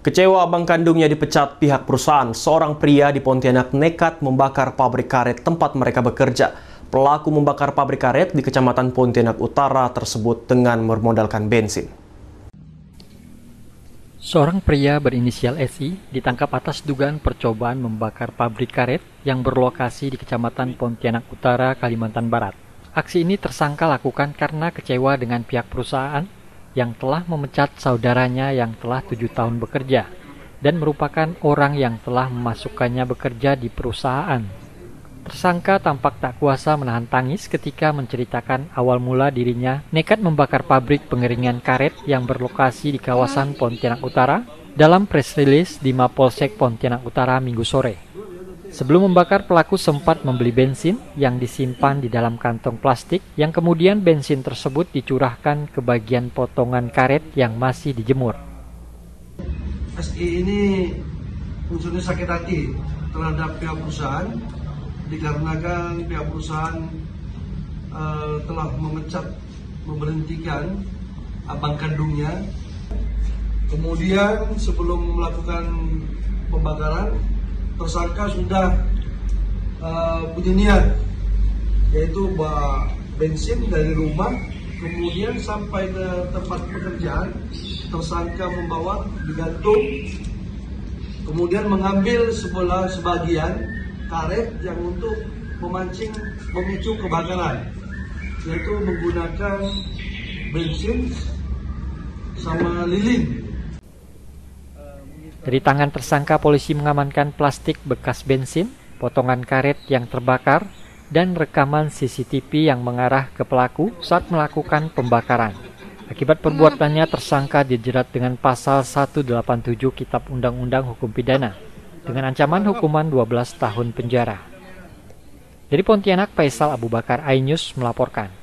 Kecewa abang kandungnya dipecat pihak perusahaan, seorang pria di Pontianak nekat membakar pabrik karet tempat mereka bekerja. Pelaku membakar pabrik karet di Kecamatan Pontianak Utara tersebut dengan bermodalkan bensin. Seorang pria berinisial SI ditangkap atas dugaan percobaan membakar pabrik karet yang berlokasi di Kecamatan Pontianak Utara, Kalimantan Barat. Aksi ini tersangka lakukan karena kecewa dengan pihak perusahaan yang telah memecat saudaranya yang telah 7 tahun bekerja dan merupakan orang yang telah memasukkannya bekerja di perusahaan. Tersangka tampak tak kuasa menahan tangis ketika menceritakan awal mula dirinya nekat membakar pabrik pengeringan karet yang berlokasi di kawasan Pontianak Utara dalam press release di Mapolsek Pontianak Utara Minggu sore. Sebelum membakar, pelaku sempat membeli bensin yang disimpan di dalam kantong plastik yang kemudian bensin tersebut dicurahkan ke bagian potongan karet yang masih dijemur. SI ini unsurnya sakit hati terhadap pihak perusahaan dikarenakan pihak perusahaan telah memberhentikan abang kandungnya. Kemudian sebelum melakukan pembakaran, tersangka sudah punya niat, yaitu bawa bensin dari rumah, kemudian sampai ke tempat pekerjaan, tersangka membawa digantung, kemudian mengambil sebagian karet yang untuk memicu kebakaran, yaitu menggunakan bensin sama lilin. Dari tangan tersangka, polisi mengamankan plastik bekas bensin, potongan karet yang terbakar, dan rekaman CCTV yang mengarah ke pelaku saat melakukan pembakaran. Akibat perbuatannya, tersangka dijerat dengan pasal 187 Kitab Undang-Undang Hukum Pidana dengan ancaman hukuman 12 tahun penjara. Dari Pontianak, Faisal Abu Bakar, iNews melaporkan.